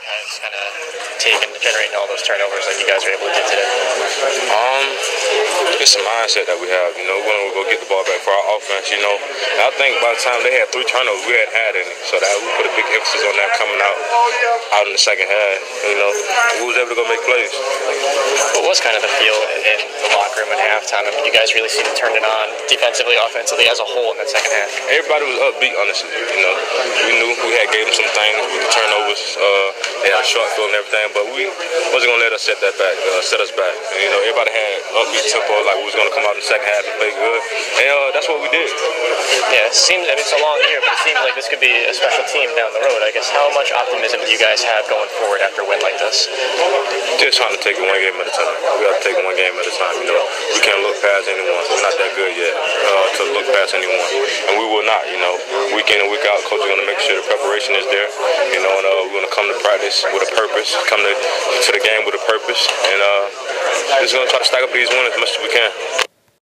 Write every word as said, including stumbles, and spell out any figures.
has kind of taken generating all those turnovers like you guys were able to do today? Um, it's a mindset that we have. You know, we're gonna go get the ball back for our offense. You know, and I think by the time they had three turnovers, we hadn't had any, so that we put a big emphasis on that coming out out in the second half. You know, we was able to go make plays. What was kind of the feel in the locker room at halftime? I mean, you guys really seemed to turn it on defensively, offensively as a whole in that second half. Everybody was upbeat, honestly. You know, we knew we had gave them some things with the turnovers. Uh, they had a short field and everything, but we wasn't gonna let us set that back, uh, set us back. And, you know, everybody had upbeat tempo, like we was gonna come out in the second half and play good, and uh, that's what we did. Yeah, it seems. I mean, it's a long year, but it seems like this could be a special team down the road. I guess how much optimism do you guys have going forward after a win like this? Just trying to take it one game at a time. We got to take it one game at a time. You know, we can't look past anyone. We're not that good yet uh, to look past anyone, and we will not. You know, week in and week out, coach is going to make sure the preparation is there. You know, and uh, we're going to come to practice with a purpose, come to to the game with a purpose, and uh, just going to try to stack up these wins as much as we can.